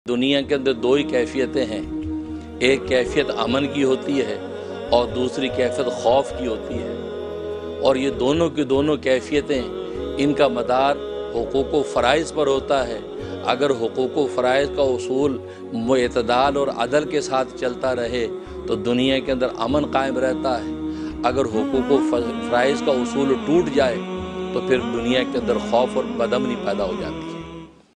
दुनिया के अंदर दो ही कैफियतें हैं, एक कैफियत अमन की होती है और दूसरी कैफियत खौफ की होती है। और ये दोनों की दोनों कैफियतें, इनका मदार हुकूक व फ़राइज़ पर होता है। अगर हुकूक व फ़राइज़ का उसूल मुअतदाल और अदल के साथ चलता रहे तो दुनिया के अंदर अमन कायम रहता है। अगर हुकूक व फ़राइज़ का उसूल टूट जाए तो फिर दुनिया के अंदर खौफ और बदअमनी पैदा हो जाती है।